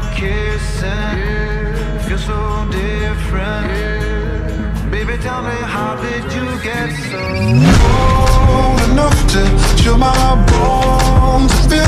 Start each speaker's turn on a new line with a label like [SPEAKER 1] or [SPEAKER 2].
[SPEAKER 1] kissing, feel so different. Baby, tell me, how did you get so cold enough to chill my bones?